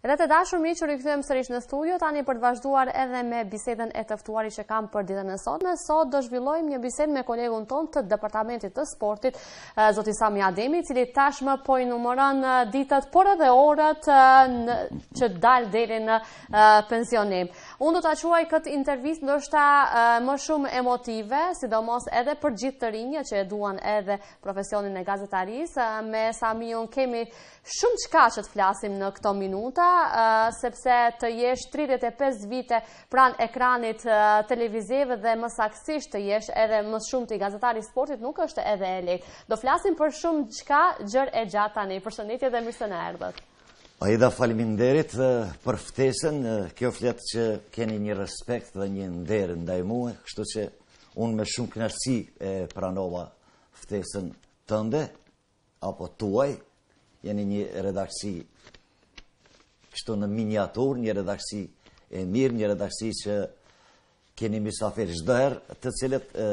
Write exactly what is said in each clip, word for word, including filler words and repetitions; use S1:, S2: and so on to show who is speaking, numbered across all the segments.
S1: Edhe të dashur miq, që rikthyem sërish në studio tani për të vazhduar edhe me bisedën e të ftuarit që kam për ditën e sotme. Sot do zhvillojmë një bisedë me kolegun ton të departamentit të sportit, zoti Sami Ademi, i cili tashmë po i numëron ditët, por edhe orët që dal deri në pensionim. Unë do ta quaj këtë intervistë ndoshta më shumë emotive, sidomos edhe për gjithë të rinjët që e duan edhe profesionin e gazetarisë. Me Samiun kemi shumë çka që të flasim në këto minuta. Uh, sepse të jesh tridhjetë e pesë vite pranë ekranit uh, televiziv dhe më saktësisht të jesh edhe më shumë të i gazetari sportit nuk është edhe e lehtë. Do flasim për shumë çka gjër e gjatë tani. Përshëndetje dhe mirë se na erdhët.
S2: Aida, faleminderit uh, për ftesën. Uh, kjo flet që keni një respekt dhe një nder ndaj mua, kështu që unë me shumë kënaqësi e pranova ftesën tënde apo tuaj. Jeni një redaksi kështu në miniatur, një redaksi e mirë, një redaksi që keni mysafir çdo herë, të cilët e,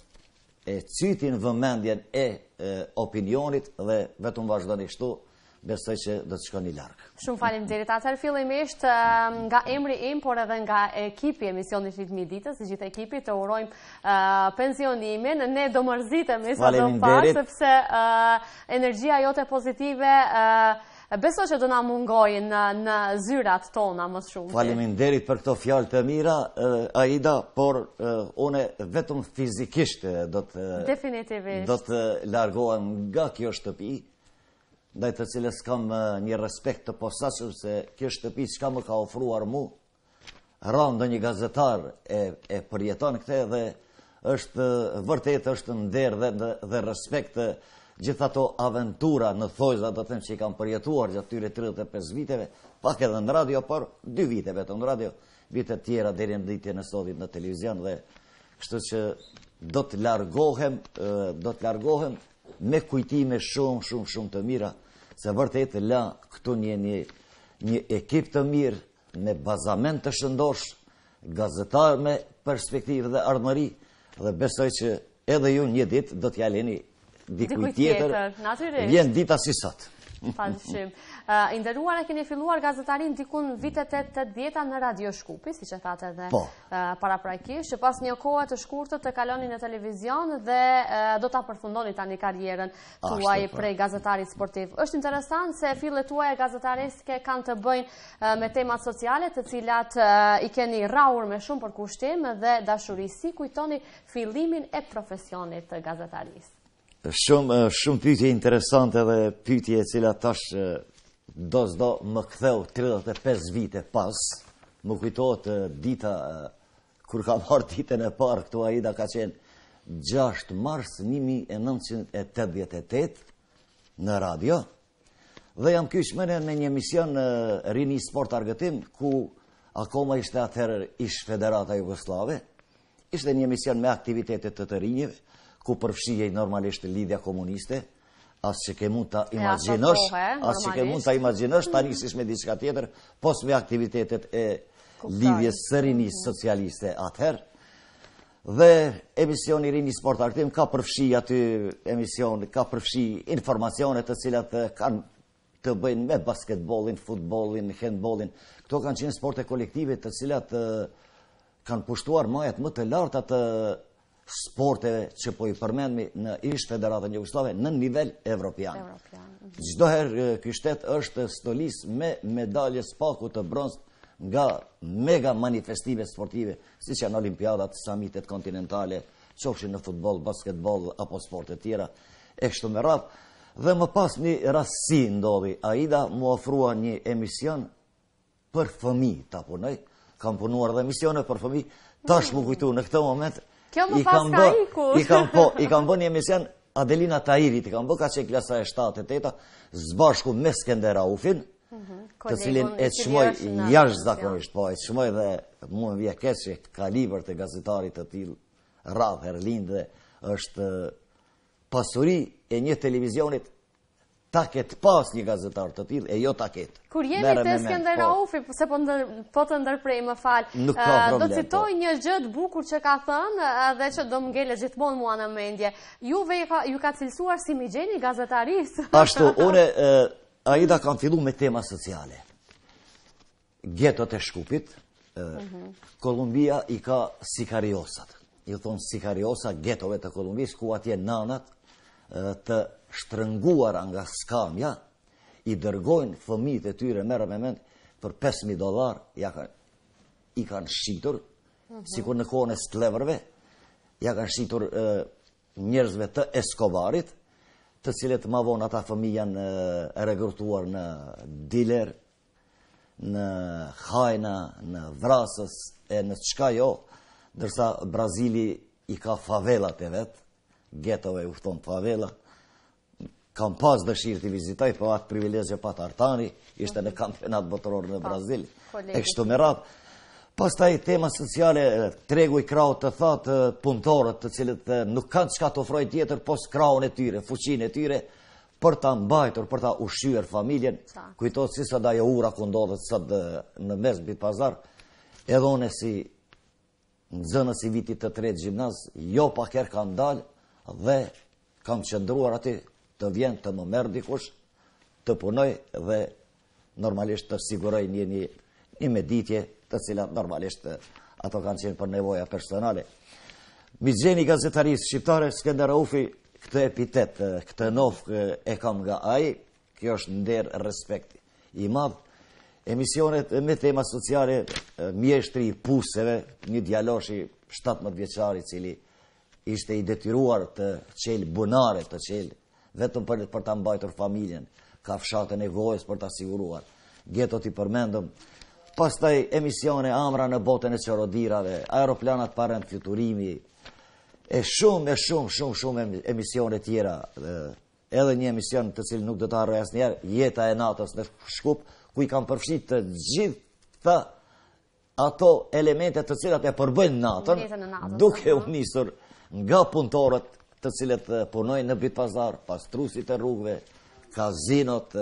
S2: e cytin vëmendjen e, e opinionit dhe vetëm vazhdoni kështu, besoj që do të shkoni larg.
S1: Shumë faleminderit. Atëherë fillimisht nga emri im, por edhe nga ekipi i emisionit Ritmi i ditës, të gjithë ekipi të urojmë uh, pensionimin. Ne do mërzitemi sa do pak, sepse uh, energjia jote pozitive uh, beso që do na mungojnë në, në zyrat tona më shumë.
S2: Faleminderit për këto fjalë të mira, uh, Aida, por uh, une vetëm fizikisht uh, do të
S1: Definitivisht.
S2: do të largohem nga kjo shtëpi, ndaj të cilës kam uh, një respekt të posaçëm se kjo shtëpi çka më ka ofruar mu, rand ndonjë gazetar e, e përjeton këtë dhe është vërtet është nder dhe, dhe, dhe respekt uh, gjithë ato aventura në thojza do të them që i kam përjetuar gjatë tyre tridhjetë e pesë viteve, pak edhe në radio, por dy vite vetëm në radio, vite tjera deri në ditën e sotit në televizion dhe kështu që do të largohem, do të largohem me kujtime shumë shumë shumë të mira, se vërtet la këtu një një, një ekip të mirë me bazament të shëndosh, gazetar me perspektivë dhe ardhmëri dhe besoj që edhe ju një ditë do t'ja leni dikuj tjetër, vjen dita si sot.
S1: Padyshim. Uh, Inderuar e keni filluar gazetarin dikun vitet e tetëdhjetë në Radio Shkupi, siç e thatë edhe
S2: po.
S1: uh, paraprajkisht, që pas një kohe të shkurtër të kaloni në televizion dhe uh, do ta përfundoni tani karrierën tuaj prej gazetarit sportiv. Është interesant se fillet tuaja gazetareske kanë të bëjnë uh, me temat sociale, të cilat uh, i keni rrahur me shumë përkushtim dhe dashuri. Si kujtoni fillimin e profesionit të gazetarisë?
S2: Shumë, shumë pyetje interesante dhe pyetje e cila tash do s'do më ktheu tridhjetë e pesë vite pas. Më kujtohet dita kur kam marrë ditën e parë këtu, Aida, ka qenë gjashtë mars një mijë e nëntëqind e tetëdhjetë e tetë në radio dhe jam kyç me në një emision Rini Sport Argëtim ku akoma ishte atëherë ish Federata Jugoslave. Ishte një emision me aktivitetet të të rinjeve, ku përfshihej normalisht lidhja komuniste, as që ke mund ta imagjinosh, as që ke mund ta imagjinosh tani sish me diçka tjetër, pos me aktivitetet e lidhjes së rinisë socialiste atëherë. Dhe emisioni Rini Sport Argëtim ka përfshi aty emision, ka përfshi informacione të cilat kanë të bëjnë me basketbollin, futbollin, handbollin. Këto kanë qenë sporte kolektive të cilat uh, kanë pushtuar majet më të larta të sporteve që po i përmendmi në ish Federatën Jugosllave në nivel evropian. Çdo herë ky shtet është stolis me medalje spaku të bronz nga mega manifestime sportive, siç janë olimpiadat, samitet kontinentale, qofshin në futboll, basketboll apo sporte tjera e kështu me radhë. Dhe më pas një rastësi ndodhi, Aida mu ofrua një emision për fëmijë ta punoj. Kam punuar dhe emisione për fëmijë, tash më kujtu në këtë moment.
S1: Kjo më pas ka ikur.
S2: I kam po, i kam bë një emision Adelina Tahirit, i kam bë ka që klasa e shtatë e teta, zbashku me Skender Raufin, mm -hmm. të cilin e çmoj jashtëzakonisht, po e çmoj dhe mua më vjen keq që ka libër të gazetarit të tillë Radh Erlind dhe është pasuri e një televizionit ta ketë pas një gazetar të tillë e jo ta ketë.
S1: Kur jemi te Skender Raufi, se po, ndër, po të ndërprej më fal,
S2: nuk ka problem,
S1: do citoj po. Një gjë të bukur që ka thënë dhe që do më ngele gjithmonë mua në mendje. Juve ju ka cilësuar si mi gjeni gazetarisë.
S2: Ashtu, une, Aida kam fillu me tema sociale. getot e Shkupit, Kolumbia i ka sikariosat. I thonë sikariosa getove të Kolumbis, ku atje nanat të shtrënguara nga skamja, i dërgojnë fëmijët e tyre merë me mend për pesë mijë dollar, ja kan, i kanë shqitur, sikur në kohën e skleverve, ja kanë shqitur njerëzve të Escobarit, të cilët ma vonë ata fëmijë janë regrutuar në diler, në hajna, në vrasës, e në qka jo, dërsa Brazili i ka favelat e vetë, getove u thonë favela. Kam pas dëshirë të vizitoj, po atë privilegje pat artani, ishte në kampionat botëror në Brazil, e kështu me radhë. Pastaj tema sociale, tregu i kraut të thatë punëtorët të cilët nuk kanë qka të ofrojnë tjetër, pos kraun e tyre, fuqin e tyre, për ta mbajtur, për ta ushqyer familjen, kujtot si sa da jo ura ku ndodhet sot në mes bit pazar, edhe one si në zënës i vitit të tretë gjimnaz, jo pak herë kam dalë dhe kam qëndruar ati të vjen të më merë dikush, të punoj dhe normalisht të siguroj një një, një meditje të cilat normalisht ato kanë qenë për nevoja personale. Mixheni gazetarisë shqiptare, Skender Raufi, këtë epitet, këtë nofë e kam nga ai, kjo është nder respekti i madh. Emisionet me tema sociale, mjeshtri i puseve, një djalosh i shtatëmbëdhjetë vjeçari i cili ishte i detyruar të qelë bunare, të qelë vetëm për, për ta mbajtur familjen, ka fshatën e gojës për ta siguruar. Getot i përmendëm. Pastaj emisione amra në botën e çorodhirave, aeroplanat para në fluturimi, e shumë, e shumë, shumë, shumë emisione tjera. Edhe një emision të cilë nuk do të harroj asnjëherë, Jeta e natës në Shkup, ku i kam përfshit të gjitha ato elemente të cilat e përbëjnë natën, duke u nisur nga punëtorët të cilët punojnë në bit pazar, pastruesit e rrugëve, kazinot,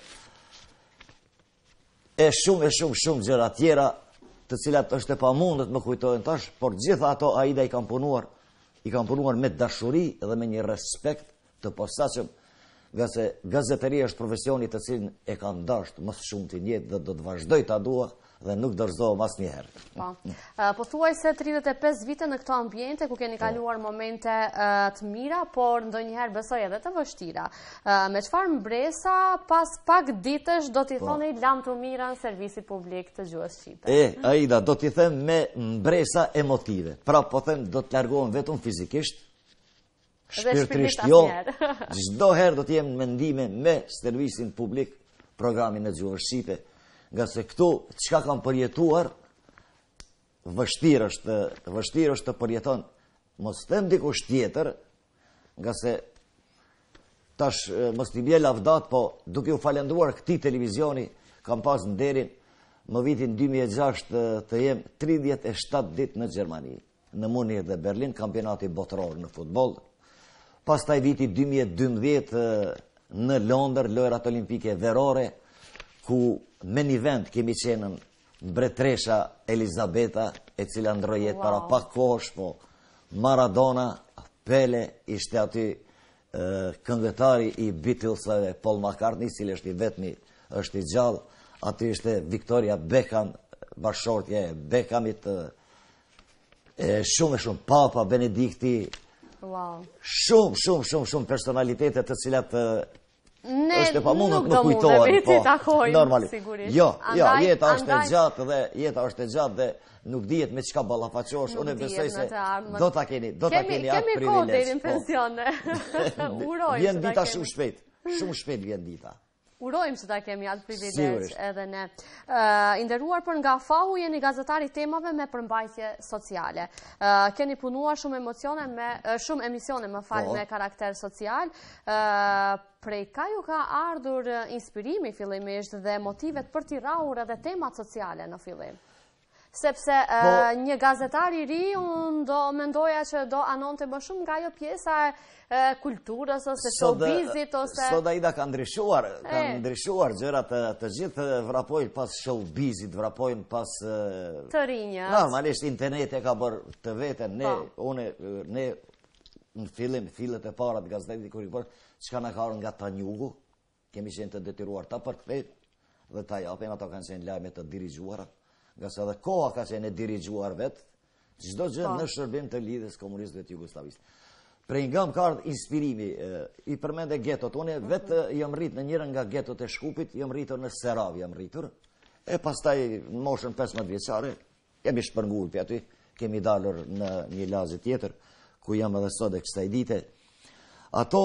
S2: e shumë, e shumë, shumë gjëra tjera, të cilat është e pamundur të më kujtojnë tash, por gjitha ato Aida i kam punuar, i kam punuar me dashuri dhe me një respekt të posaçëm, nga se gazeteria është profesioni të cilin e kam dashur më shumë të jetë dhe do të vazhdoj ta dua dhe nuk dorëzohem asnjëherë.
S1: Po. Po thuaj se tridhjetë e pesë vite në këto ambiente ku keni kaluar momente të mira, por ndonjëherë besoj edhe të vështira. Me çfarë mbresa pas pak ditësh do t'i thoni lam të mira në servisit publik të gjuhës shqipe?
S2: E, Aida, do t'i them me mbresa emotive. Pra po them do të largohem vetëm fizikisht, shpirtërisht jo, çdo herë do të jem mendime me servisin publik, programin e gjuhës shqipe, nga se këtu çka kam përjetuar, vështirë është, vështirë është të përjeton. Mos them dikush tjetër, nga se tash mos t'i bje lavdat, po duke u falendruar këtij televizioni, kam pas nderin më vitin dy mijë e gjashtë të jem tridhjetë e shtatë ditë në Gjermani, në Munich dhe Berlin, kampionati botëror në futboll. Pastaj viti dy mijë e dymbëdhjetë në Londër, lojrat olimpike verore, ku me një vend kemi qenë mbretresha Elizabeta, e cila ndrojet para pak kohësh, po Maradona, Pele, ishte aty këngëtari i Beatlesave, Paul McCartney, cili është i vetmi, është i gjallë, aty ishte Victoria Beckham, bashkëshortja e Beckhamit, shumë e shumë, Papa Benedikti, shumë, shumë, shumë, shumë personalitetet të cilat është e pamundur të më kujtohen, po, normalisht. Jo, jo, jeta është e gjatë dhe jeta është e gjatë dhe nuk dihet me çka ballafaqohesh. Unë besoj se do ta keni, do ta keni atë privilegj. Kemi kohë deri në pension. Uroj. Vjen dita shumë shpejt, shumë shpejt vjen dita.
S1: Urojmë që ta kemi atë privilegj edhe ne. Inderuar për nga fahu, jeni gazetari temave me përmbajtje sociale. Keni punuar shumë emocione me, shumë emisione më falë me karakter social. Prej ka ju ka ardhur inspirimi fillimisht dhe motivet për t'i rahur edhe temat sociale në fillim? Sepse një gazetar i ri, unë do mendoja që do anonte më shumë nga jo pjesa e kulturës ose showbizit ose...
S2: Sot Aida ka ndryshuar, ka ndryshuar gjërat të gjithë vrapojnë pas showbizit, vrapojnë pas...
S1: Të rinjët.
S2: Normalisht internet e ka bërë të vetën, ne, une, ne në fillim, fillet e parat gazeterit kur i bërë, çka na ka ardhur nga Tanjugu, kemi qenë të detyruar ta përkthejmë, dhe ta japin, ato kanë qenë lajme të dirigjuara, nga se edhe koha ka qenë e dirigjuar vetë, çdo gjë në shërbim të lidhjes komunistëve të Jugosllavisë. Prej nga më ka ardhur inspirimi, i përmende getot, unë vetë jam rrit në njëra nga getot e Shkupit, jam rritur në Serav, jam rritur, e pastaj në moshën pesëmbëdhjetë vjeçare, kemi shpërnguar për aty, kemi dalur në një lagje tjetër, ku jam edhe sot e kësaj dite. Ato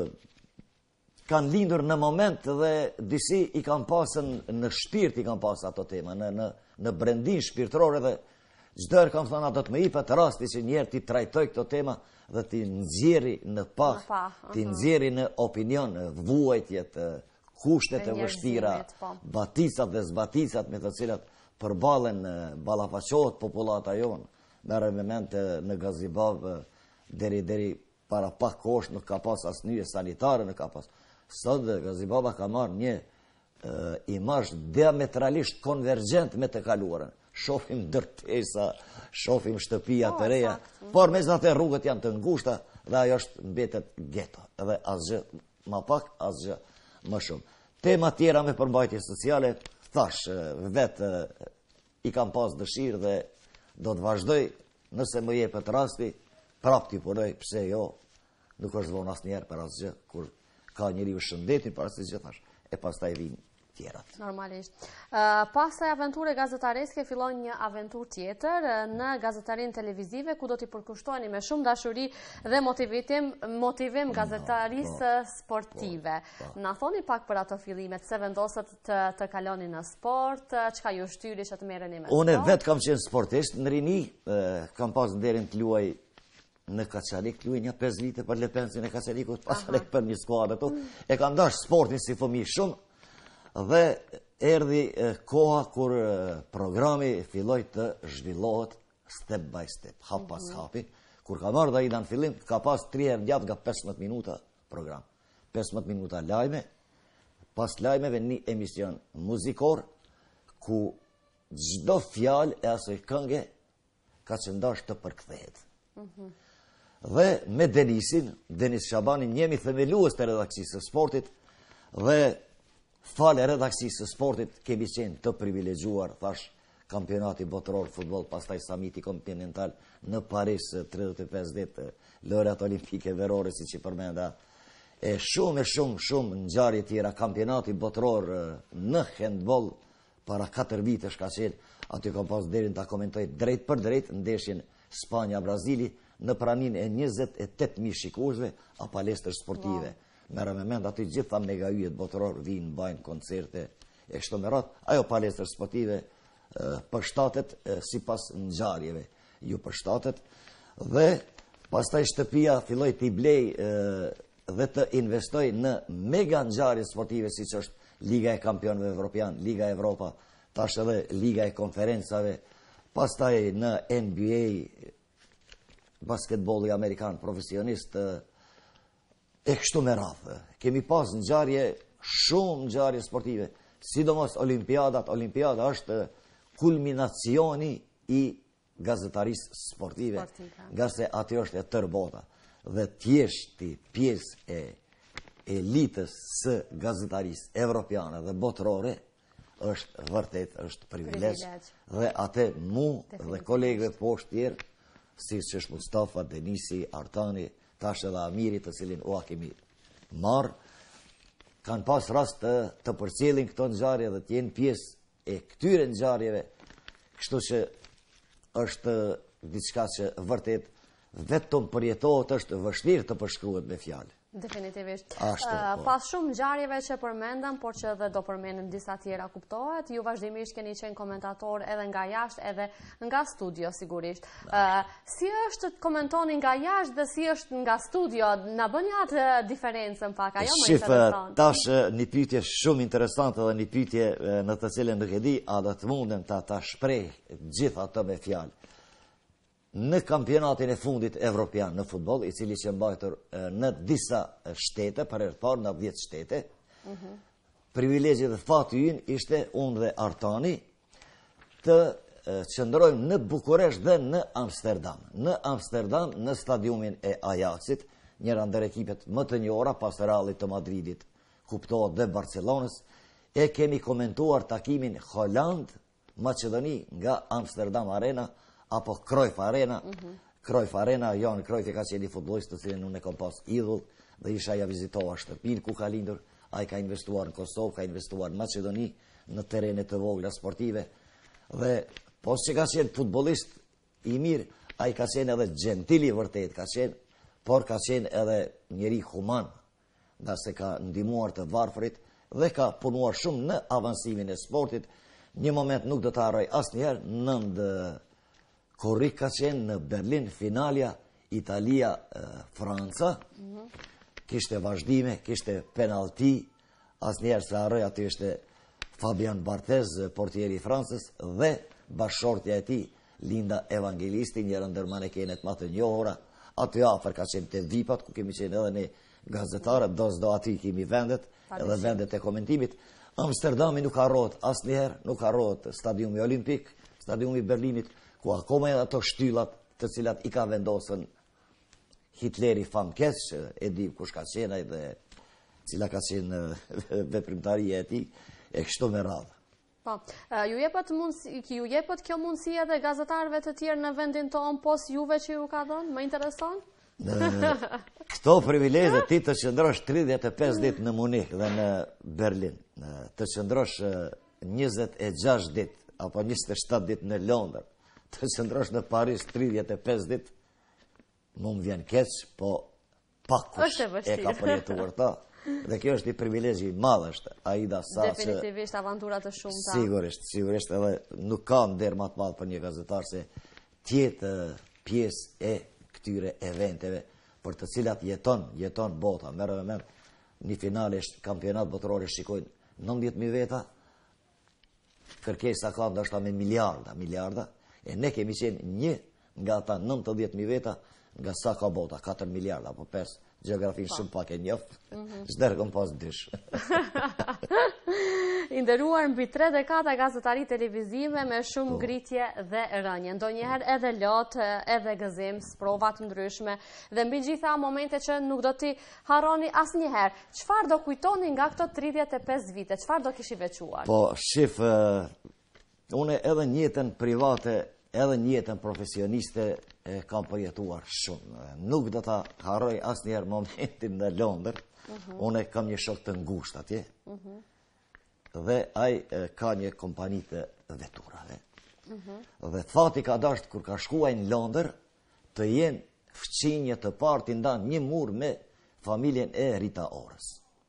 S2: kanë lindur në moment dhe disi i kanë pasën në shpirt, i kanë pasë ato tema, në, në, në brendin shpirtërore dhe çdo herë kam thënë ato të më jepet rasti që njerë ti trajtoj këto tema dhe ti nxjerri në pah, ti nxjerri në opinion, vuajtjet, kushtet e vështira, baticat dhe zbaticat me të cilat përballen ballafaqohet populata jonë. Merre me ment në Gazibav deri deri para pak kohësh nuk ka pas asnjë sanitare, nuk ka pas. Sot Gazibaba ka marrë një imazh diametralisht konvergjent me të kaluarën. Shohim ndërtesa, shohim shtëpia të reja, por megjithatë rrugët janë të ngushta dhe ajo është mbetet geto, edhe asgjë më pak, asgjë më shumë. Tema tjera me përmbajtje sociale, thash, vetë i kam pas dëshirë dhe do të vazhdoj, nëse më jepet rasti, prap t'i punoj, pse jo, nuk është vonë asnjëherë për asgjë, kur ka njeriu shëndetin për asgjë thash, e pastaj vinë tjerat.
S1: Normalisht. Uh, pasaj aventure gazetareske fillon një aventur tjetër në gazetarin televizive, ku do t'i përkushtojni me shumë dashuri dhe motivim, motivim gazetarisë sportive. Na thoni pak për ato fillimet, se vendosët të, të kaloni në sport, çka ju shtyri që të merreni me sport?
S2: Unë vetë kam qenë sportist, në rini, eh, kam pas nderin të luaj në Kaçalik, luaj një pesë vite për Lepensin e Kaçalikut, pastaj për një skuadër këtu. E kam dash sportin si fëmijë shumë. Dhe erdhi koha kur programi filloi të zhvillohet step by step, hap pas hapi. Kur ka marrë ai në fillim, ka pas tri herë gjatë nga pesëmbëdhjetë minuta program. pesëmbëdhjetë minuta lajme, pas lajmeve një emision muzikor, ku çdo fjalë e asoj kënge ka qëndash të përkthehet. Dhe me Denisin, Denis Shabanin, jemi themelues të redakcisë së sportit, dhe fale redaksisë së sportit kemi qenë të privilegjuar, thash, kampionati botëror futboll, pastaj samiti kontinental në Paris tridhjetë e pesë ditë, lojrat olimpike verore siç i përmenda, e shumë e shumë shumë ngjarje tjera, kampionati botëror në handball para katër vitesh ka qenë, aty kam pas derin ta komentoj drejt për drejt ndeshjen Spanja-Brazili në praninë e njëzet e tetë mijë shikuesve a palestër sportive. Wow. Merë me mend aty gjitha mega yjet botëror vinë, bajnë koncerte e kështu me radhë. Ajo palestër sportive përshtatet sipas ngjarjeve, ju përshtatet dhe pastaj shtëpia filloi t'i blej dhe të investoj në mega ngjarje sportive siç është Liga e Kampionëve Evropian, Liga Evropa, tash edhe Liga e Konferencave, pastaj në N B A, basketbolli amerikan profesionist, e kështu me radhë. Kemi pas ngjarje, shumë ngjarje sportive, sidomos olimpiadat. Olimpiada është kulminacioni i gazetarisë sportive, nga se aty është e tërë bota. Dhe t'jesh ti pjesë e elitës së gazetarisë evropiane dhe botërore, është vërtet, është privilegj. Dhe atë mu dhe kolegëve poshtë tjerë, si që është Mustafa, Denisi, Artani, tash edhe Amiri, të cilin ua kemi marë, kanë pas rast të, të përcjellin këto ngjarje dhe të jenë pjesë e këtyre ngjarjeve, kështu që është diçka që vërtet vetëm përjetohet, është vështirë të përshkruhet me fjalë.
S1: Definitivisht.
S2: Ashtu,
S1: uh,
S2: po.
S1: Pas shumë ngjarjeve që përmendëm, por që edhe do përmendëm disa tjera kuptohet, ju vazhdimisht keni qenë komentator edhe nga jashtë, edhe nga studio sigurisht. Uh, si është të komentoni nga jashtë dhe si është nga studio? Na bën atë diferencën pak, ajo më interesant.
S2: Tash një pyetje shumë interesante dhe një pyetje në të cilën nuk e di, a do të mundem ta ta shpreh gjithë ato me fjalë. Në kampionatin e fundit evropian në futboll, i cili që mbajtur në disa shtete, për herë të parë në dhjetë shtete, uh -huh. privilegji dhe fati ynë ishte unë dhe Artani të qëndrojmë në Bukuresht dhe në Amsterdam. Në Amsterdam, në stadiumin e Ajaxit, njëra ndër ekipet më të njohura pas Realit të Madridit, kuptohet dhe Barcelonës, e kemi komentuar takimin Holland-Macedoni nga Amsterdam Arena apo Cruyff Arena. Cruyff Arena, Johan Cruyff ka qenë një futbollist të cilin unë e kam pas idhull dhe isha ja vizitova shtëpinë ku ka lindur. Ai ka investuar në Kosovë, ka investuar në Macedoni, në terene të vogla sportive. Dhe pos që ka qenë futbollist i mirë, ai ka qenë edhe gentili vërtet, ka qenë, por ka qenë edhe njeri human, nga se ka ndihmuar të varfrit dhe ka punuar shumë në avansimin e sportit. Një moment nuk do të harroj asnjëherë, nënd korrik ka qenë në Berlin, finalja Italia-Franca, kishte vazhdime, kishte penalti, asnjëherë se harroj, aty ishte Fabian Barthez, portieri i Francës, dhe bashortja e tij, Linda Evangelisti, njërë ndër manekenet më të njohura. Aty afër ka qenë te vipat, ku kemi qenë edhe ne gazetarët, do s'do aty kemi vendet, edhe vendet e komentimit. Amsterdami nuk harrohet asnjëherë, nuk harrohet stadiumi olimpik, stadiumi i Berlinit, ku akoma edhe ato shtyllat të cilat i ka vendosën Hitleri famkeq, e di kush ka qenë ai dhe cila ka qenë veprimtaria e tij, e kështu me radhë.
S1: Po, ju jepet mundësi, ju jepet kjo mundësi edhe gazetarëve të tjerë në vendin tonë pos juve që ju ka dhënë? Më intereson?
S2: Këto privilegje ti të qëndrosh tridhjetë e pesë ditë në Munich dhe në Berlin, të qëndrosh njëzet e gjashtë ditë apo njëzet e shtatë ditë në Londër, të qëndrosh në Paris tridhjetë e pesë ditë, më më vjen keq, po pakush e ka përjetuar ta. Dhe kjo është një privilegji i madh është, Aida, sa që
S1: definitivisht avantura të shumta.
S2: Sigurisht, sigurisht edhe nuk ka nder më të madh për një gazetar se tjetë pjesë e këtyre eventeve për të cilat jeton, jeton bota. Merë me mend, një finale kampionat botëror shikojnë nëntëdhjetë mijë veta, kërkesa ka ndoshta me miliarda, miliarda, e ne kemi qenë një nga ata nëntëdhjetë mijë veta, nga sa ka bota, katër miliarda apo pesë. Geografin shumë pak e njoftë, s'derë kom pas dysh.
S1: Inderuar mbi tre dekada gazetari televizive me shumë ngritje dhe rënje. Ndonjëherë edhe lot, edhe gëzim, sprova të ndryshme, dhe mbi gjitha momente që nuk do t'i harroni asnjëherë. Çfarë do kujtoni nga këto tridhjetë e pesë vite? Çfarë do kishi veçuar?
S2: Po, shif, une edhe njëtën private, edhe njëtën profesioniste e kam përjetuar shumë. Nuk do ta harroj asnjëherë momentin në Londër. Unë kam një shok të ngushtë atje. Dhe ai ka një kompani të veturave. Dhe fati ka dashur kur ka shkuar në Londër të jenë fqinje të parë të ndan një mur me familjen e Rita Orës.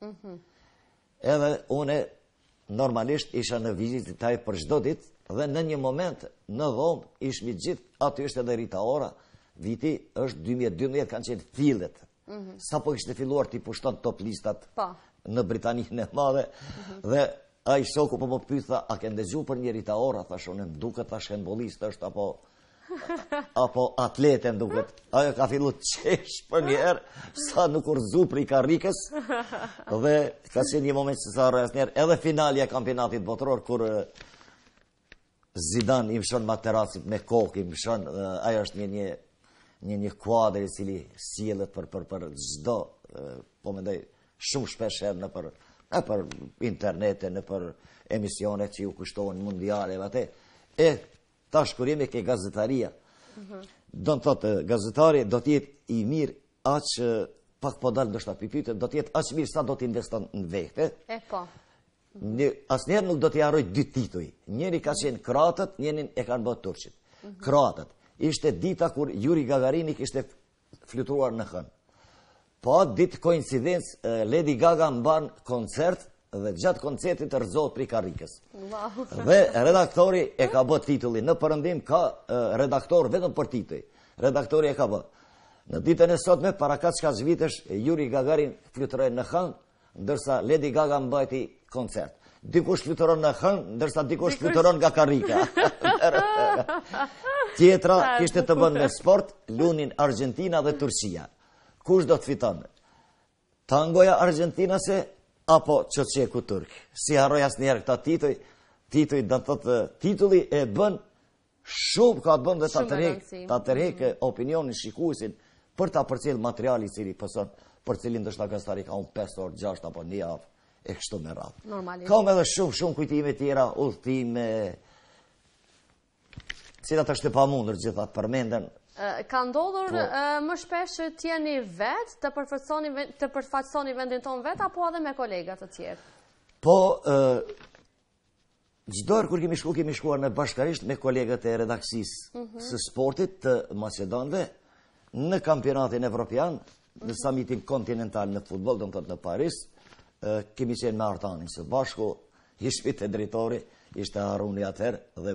S2: Edhe unë normalisht isha në vizitë taj për çdo ditë. Dhe në një moment, në dhomë, ishmi gjithë, aty është edhe Rita Ora, viti është dy mijë e dymbëdhjetë, kanë qenë fillet. Sa po kishte filluar t'i pushton top listat në Britaninë e Madhe, dhe a i shoku po më pyetha, a ke ndëgju për një Rita Ora? Thash unë, më duket tash handballist është, apo apo atlete më duket. Ajo ka fillu të qesh për një herë, sa nuk urzu për i karrikës, dhe ka qenë një moment që sa harroj asnjëherë, edhe finalja e kampionatit botëror, kur Zidane i mshon Materazzi me kokë, i mshon, ajo është një një një një kuadër i cili sillet për për për çdo, po mendoj shumë shpesh herë në për e për internetin, në për emisionet që ju kushtohen mondiale atë. E tash kur jemi ke gazetaria, do të thotë gazetari do të jetë i mirë aq pak po dal ndoshta pipytë, do të jetë aq mirë sa do të investon në vete.
S1: E po.
S2: Asnjëherë nuk do t'i harroj dy tituj. Njëri ka qenë kroatët, njërin e kanë bërë turqit. Kroatët. Ishte dita kur Yuri Gagarini kishte fluturuar në hën. Po ditë koincidencë, Lady Gaga mban koncert dhe gjatë koncertit rrezohet prej karrikës. Dhe redaktori e ka bë titullin. Në përëndim ka redaktor vetëm për titull. Redaktori e ka bë. Në ditën e sotme, para katër vitesh, Yuri Gagarin fluturoi në hën, ndërsa Lady Gaga mbajti koncert. Dikush fluturon në hën, ndërsa dikush fluturon nga karrika. Tjetra kishte të bënë me sport, lunin Argentina dhe Turqia. Kush do të fiton? Tangoja argentinase apo çoçeku turk? Si harroj asnjëherë këta tituj, tituj do të thotë titulli e bën shumë ka bën dhe ta tërheq, ta tërheq opinionin shikuesin për ta përcjell materialin i cili pëson, për cilin ndoshta gazetari ka unë pesë orë, gjashtë apo një javë e kështu me radhë.
S1: Normalisht.
S2: Kam edhe shumë, shumë kujtime tjera, udhëtime, cilat është e pamundur gjithat përmenden.
S1: Ka ndodhur më shpesh që t'jeni vetë, të përfaqësoni vendin ton vetë, apo edhe me kolegat të tjerë?
S2: Po, gjdojrë kur kemi shku, kemi shkuar në bashkarisht me kolegët e redaksisë së sportit të Macedonëve në kampionatin evropian, në samitin kontinental në futbol, do më thotë në Paris, kemi qenë me Artanin së bashku, ishpit e drejtori, ishte Haruni atëherë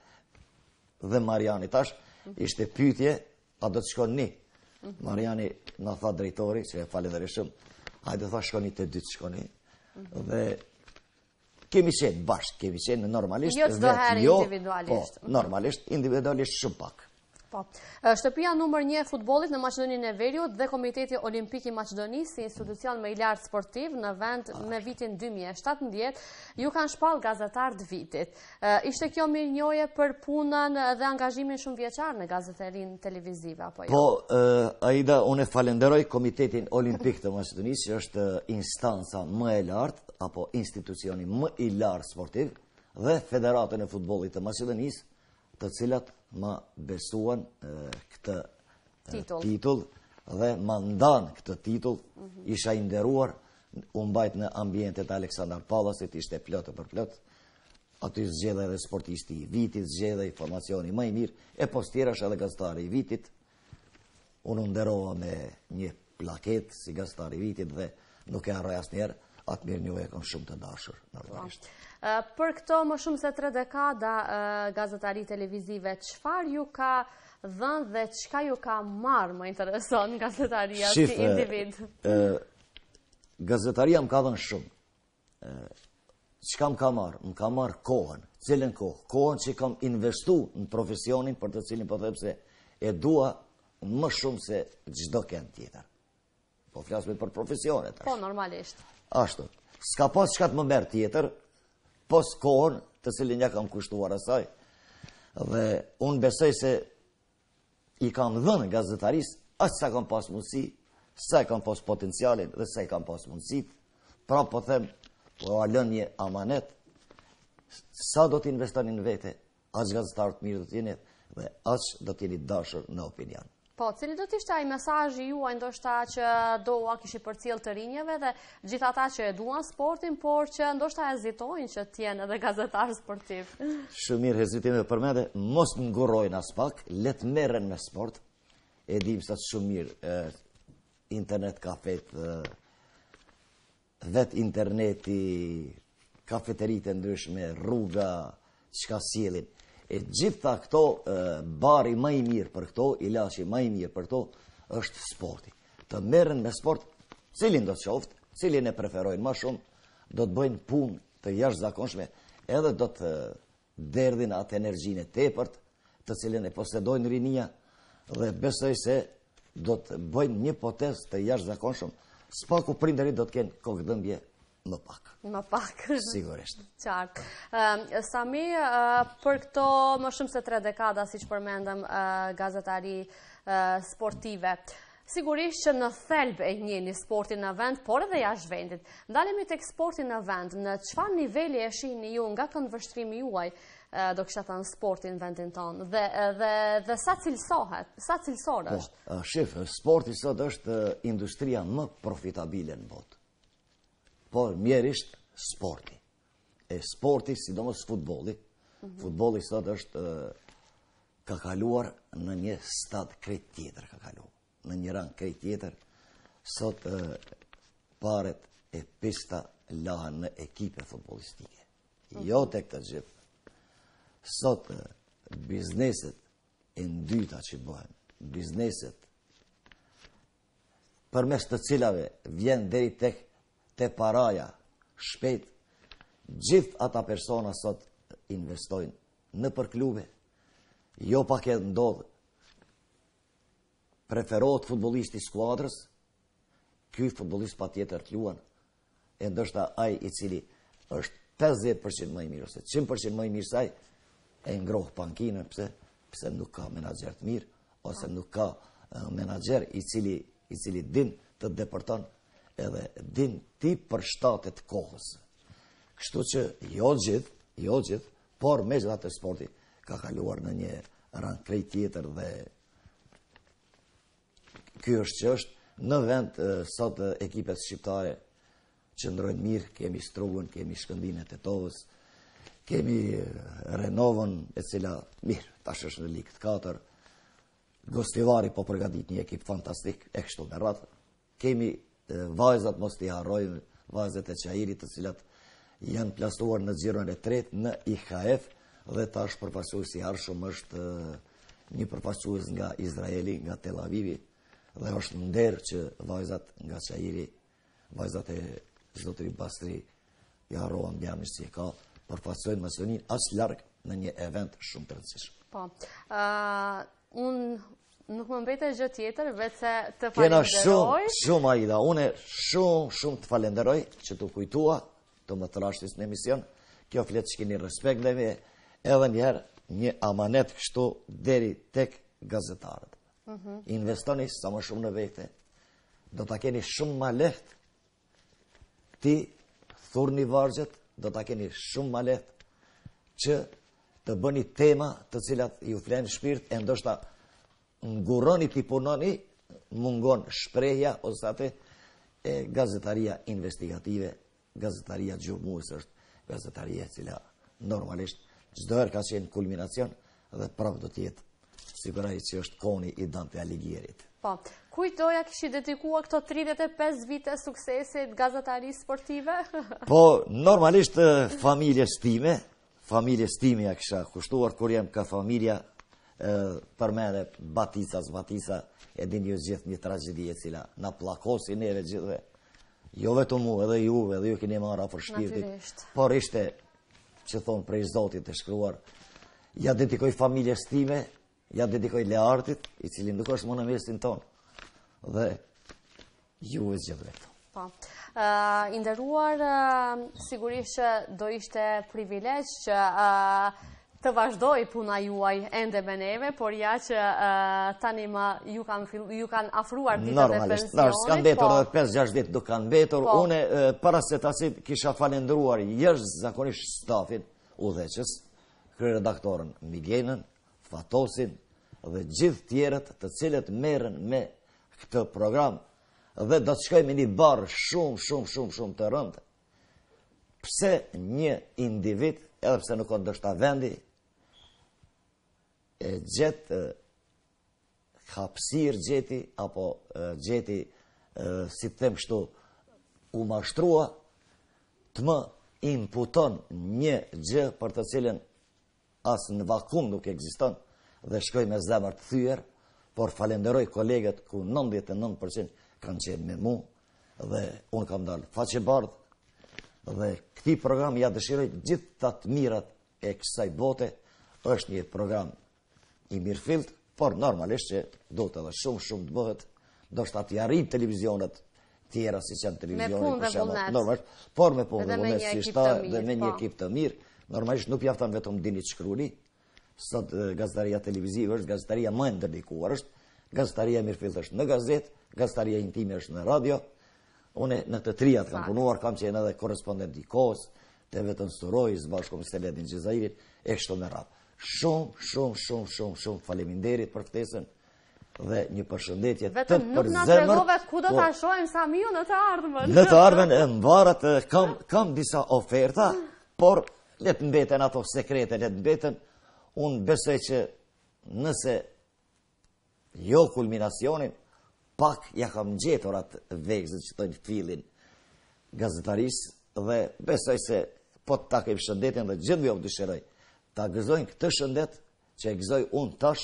S2: dhe Mariani tash, ishte pyetje, a do të shkon një? Mariani në tha drejtori, që e falenderoj shumë, hajde tha shkoni të dy të shkoni. Dhe kemi qenë bashkë, kemi qenë normalisht.
S1: Jo çdo herë individualisht.
S2: Po, normalisht, individualisht shumë pak.
S1: Po. Shtëpia numër një e futbollit në Maqedoninë e Veriut dhe Komiteti Olimpik i Maqedonisë si institucion më i lartë sportiv në vend me vitin dy mijë e shtatëmbëdhjetë ju kanë shpall gazetar të vitit. Ishte kjo mirënjohje për punën dhe angazhimin shumë vjeçar në gazetarinë televizive apo jo?
S2: Po, Aida, unë falenderoj Komitetin Olimpik të Maqedonisë, që është instanca më e lartë apo institucioni më i lartë sportiv dhe Federatën e Futbollit të Maqedonisë, të cilat ma besuan këtë titull dhe ma ndanë këtë titull, isha i nderuar, unë bajt në ambientet Aleksandar Pallasit, ishte plotë për plotë, aty zgjedhe edhe sportisti i vitit, zgjedhe informacioni më i mirë, e pos tjera është edhe gazetari i vitit, unë nderova me një plaket si gazetari i vitit dhe nuk e harroj asnjëherë, atë mirë një e kom shumë të dashur, normalisht.
S1: Për këto më shumë se tre dekada gazetari televizive, çfarë ju ka dhënë dhe çka ju ka marrë më intereson gazetaria si individ?
S2: Gazetaria më ka dhënë shumë. Çka më ka marrë? Më ka marrë kohën. Cilën kohë? Kohën që kam investu në profesionin për të cilin po them se e dua më shumë se çdo kënd tjetër. Po flasim për profesionet.
S1: Po, normalisht.
S2: Ashtu. S'ka pas çka të më merr tjetër, pos kohën të cilin ja kam kushtuar asaj. Dhe unë besoj se i kam dhënë gazetarisë aq sa kam pas mundësi, sa kam pas potencialin dhe sa kam pas mundësit. Pra po them, po a lën një amanet, sa do të investoni në vete, aq gazetar të mirë do të jeni dhe aq do të jeni dashur në opinion.
S1: Po, cili do të ishte ai mesazhi juaj ndoshta që do ua kishi përcjell të rinjeve dhe gjithë ata që e duan sportin, por që ndoshta hezitojnë që të jenë edhe gazetar sportiv.
S2: Shumë mirë hezitime përmende, mos më ngurrojnë as pak, le të merren me sport. E dim sa shumë mirë internet kafet, vet interneti, kafeteritë ndryshme, rruga, çka sjellin. E gjitha këto, bari më i mirë për këto, ilaçi më i mirë për këto, është sporti. Të merren me sport, cilin do të qoftë, cilin e preferojnë më shumë, do të bëjnë punë të jashtëzakonshme, edhe do të derdhin atë energjinë e tepërt, të cilin e posedojnë rinia, dhe besoj se do të bëjnë një potesë të jashtëzakonshëm, spaku prindërit do të kenë kokëdhëmbje më pak.
S1: Më pak.
S2: Sigurisht.
S1: Qartë. Sami, për këto më shumë se tre dekada, si që përmendëm, gazetari sportive, sigurisht që në thelb e njeni sportin në vend, por edhe jashtë vendit. Ndalemi tek sportin në vend, në çfarë niveli e shihni ju nga këndvështrimi juaj, do kësha thënë sportin në vendin tonë, dhe, dhe, dhe sa cilësohet, sa cilësor është?
S2: Po, shif, sporti sot është industria më profitabile në botë. Por mjerisht sporti. E sporti, sidomos futbolli, futbolli sot është ka kaluar në një stad krejt tjetër, ka kaluar. Në një rang krejt tjetër, sot paret e pista lahen në ekipe futbollistike. Jo tek të gjithë. Sot bizneset e ndyta që bëhen, bizneset përmes të cilave vjen deri tek te paraja shpejt, gjithë ata persona sot investojnë në për klube, jo pak e ndodhë, preferohet futbolisti skuadrës, ky futbolist pa tjetër të luan, e ndoshta ai i cili është pesëdhjetë përqind më i mirë, ose qind përqind më i mirë saj, e ngrohë pankinën, pse, pse nuk ka menaxher të mirë, ose nuk ka uh, menaxher i cili, i cili din të depërton edhe din ti për shtatet kohës. Kështu që jo gjithë, jo gjithë, por me gjithë atë sporti ka kaluar në një rang krejt tjetër dhe ky është që është në vend sot ekipet shqiptare qëndrojnë mirë, kemi Strugën, kemi Shkëndijën e Tetovës, kemi Renovën, e cila mirë, tash është në ligë katër. Gostivari po përgatit një ekip fantastik, e kështu me radhë. Kemi vajzat, mos t'i harrojmë, vajzat e Qajirit, të cilat janë plastuar në xhiron e tretë në I H F dhe tash përfaqësuesi i arshëm është një përfaqësues nga Izraeli, nga Tel Avivi, dhe është nder që vajzat nga Qajiri, vajzat e zotëri Bastri, i harrova mbjamës që e ka, përfaqësojnë Maqedoninë as larg në një event shumë të rëndësishëm.
S1: Po, unë nuk më mbete gjë tjetër, vetë se të
S2: Kena
S1: falenderoj.
S2: shumë, shumë Aida, une shumë, shumë të falenderoj që të kujtua, të më të rashtis në emision, kjo fletë që keni respekt dhe me, edhe njerë një amanet kështu deri tek gazetarët. Investoni sa më shumë në vete, do të keni shumë ma lehtë, ti thurni vargjet, do të keni shumë ma lehtë që të bëni tema të cilat ju flenë shpirt, e ndoshta nguroni ti punoni, mungon shprehja, ose atë e gazetaria investigative, gazetaria gjurmues është gazetaria cila normalisht çdo herë ka qenë kulminacion dhe prapë do të jetë sigurisht që është koni i Dante Alighirit.
S1: Po, kujt doja kishi dedikua këto tridhjetë e pesë vite suksesit gazetarisë sportive?
S2: Po, normalisht familjes time, familjes time ja kisha kushtuar kur jam ka familja për mene Baticas, Batica, e din ju gjithë një tragedi e cila na plakosi neve gjithve. Jo vetëm mu, edhe juve, edhe ju keni marrë afër shpirtit, por ishte, që thonë prej Zotit e shkruar, ja dedikoj familjes time, ja dedikoj Leartit, i cili nuk është më në mesin tonë, dhe juve gjithve këto.
S1: Po, i nderuar, sigurisht që do ishte privilegj që të vazhdoj puna juaj ende me neve, por ja që tani më ju kanë afruar ditët e pensionit.
S2: Normalisht, s'kan betur edhe pesë gjashtë ditë do kanë betur. Une, para se tasit, kisha falendruar jeshtë zakonisht stafin udheqës, kryeredaktorën Migenën, Fatosin dhe gjithë tjerët të cilët merren me këtë program dhe do të shkojmë një barë shumë, shumë, shumë, shumë të rëndë. Pse një individ, edhe pse nuk ndoshta vendi, e gjetë hapësir gjeti, apo gjeti, si të them kështu, u mashtrua, të më imputon një gjë për të cilën asë në vakum nuk ekziston, dhe shkoj me zemër të thyer, por falenderoj kolegët ku nëntëdhjetë e nëntë përqind kanë qenë me mu, dhe unë kam dalë faqe bardhë, dhe këti program ja dëshiroj gjithë të të mirat e kësaj bote, është një program i mirëfillt, por normalisht që do të edhe shumë shumë të bëhet, do shtë atë jarim televizionet tjera si që janë televizionet, për shemë, normalisht, por me punë dhe vullnet si shta dhe me një ekip të mirë, normalisht nuk jaftan vetëm dinit shkruli, sot gazetaria televizive është, gazetaria më ndërdikuar është, gazetaria mirëfillt është në gazet, gazetaria intime është në radio, une në të trijat kam punuar, kam qenë edhe korespondent i kohës, të vetën Surojës, bashkë me Steledin Gjezairit, e kështu me radhë. Shumë, shumë, shumë, shumë, shumë faleminderit për ftesën dhe një përshëndetje të përzemërt.
S1: Vetëm nuk na tregove ku do ta shohim Samiu në të ardhmen.
S2: Në të ardhmen e mbarat kam kam disa oferta, por le të mbeten ato sekrete, le të mbeten. Unë besoj që nëse jo kulminacionin, pak ja kam gjetur atë vegzën që tojnë fillin gazetarisë dhe besoj se po të takim shëndetin dhe gjithë vjo dëshiroj ta gëzojnë këtë shëndet që e gëzoj unë tash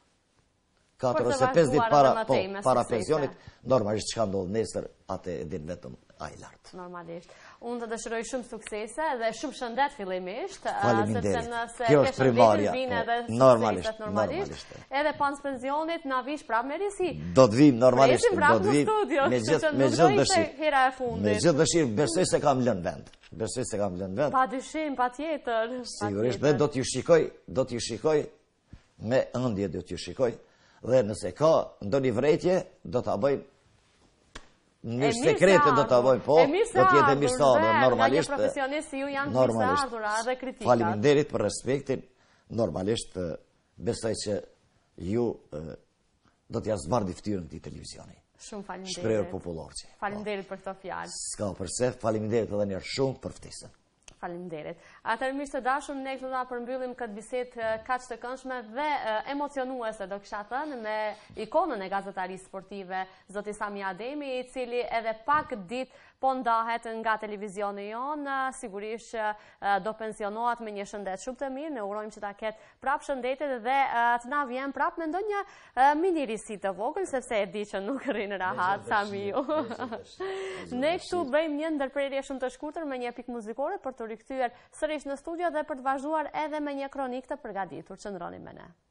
S2: katër ose pesë ditë para, po, para pensionit, normalisht që ka ndodhë nesër, atë e din vetëm a i lartë.
S1: Normalisht. Unë të dëshiroj shumë suksese dhe shumë shëndet fillimisht,
S2: faleminderit.
S1: Nëse
S2: Kjo
S1: ke
S2: është primarja,
S1: vine dhe
S2: normalisht,
S1: sukseset normalisht. Edhe pas pensionit na vish prap me risi.
S2: Do të vim normalisht, do të vim
S1: me gjithë me gjithë dëshirë.
S2: Me gjithë dëshirë, besoj se kam lënë vend. Besoj se kam lënë vend.
S1: Pa dyshim, pa tjetër.
S2: Sigurisht, dhe do t'ju shikoj, do t'ju shikoj, me ëndje do t'ju shikoj, dhe nëse ka ndonjë vretje, do t'a bëjmë Në sekrete do të avojnë, po, do t'jetë e mirësardhur, normalisht.
S1: Nga një profesionist si ju janë mirësardhura dhe kritikat.
S2: Faleminderit për respektin, normalisht besoj që ju do t'ja zbardi fytyrën këtij televizioni.
S1: Shumë faleminderit.
S2: Shprehur popullor që.
S1: Faleminderit për këto fjalë.
S2: S'ka përse, faleminderit edhe një herë shumë për ftesën.
S1: Faleminderit. Atëherë mirë të dashur, ne këtu na përmbyllim këtë bisedë kaq të këndshme dhe emocionuese, do kisha thënë, me ikonën e gazetarisë sportive, zoti Sami Ademi, i cili edhe pak ditë po ndahet nga televizioni jonë, sigurisht do pensionohet me një shëndet shumë të mirë, ne urojmë që ta ketë prap shëndetit dhe të na vjen prap me ndonjë mini risi të vogël, sepse e di që nuk rrinë rahat Samiu. Ne këtu bëjmë një ndërprerje shumë të shkurtër me një pikë muzikore për të rikthyer sërish në studio dhe për të vazhduar edhe me një kronik të përgatitur. Qëndroni me ne.